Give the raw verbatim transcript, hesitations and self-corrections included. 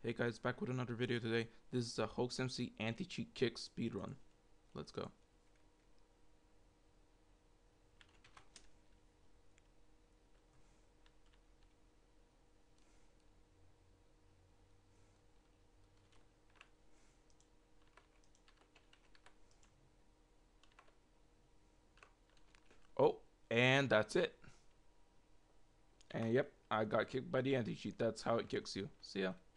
Hey guys, back with another video today. This is a HoaxMC Anti-Cheat Kick speedrun. Let's go. Oh, and that's it. And yep, I got kicked by the anti-cheat. That's how it kicks you. See ya.